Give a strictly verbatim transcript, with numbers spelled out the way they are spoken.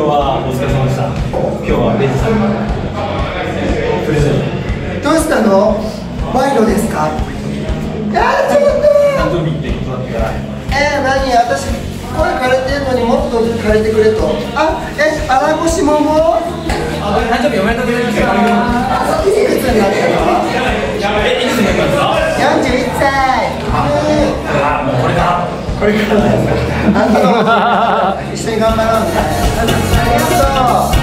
日はお疲れ様でした。今日はレイジさんがプレゼント。 どうしたの？賄賂ですか？いやーちょっと誕生日ってことだったから。 えー、何？私声枯れてんのにもっと枯れてくれと。あ、え、荒越もも？ あ、誕生日おめでとうございます。 いくつになったの？ え、いくつになったんですか？ よんじゅういっさい。 あ、もうこれからこれからですか。 あの一緒に頑張ろうね。ありがとう。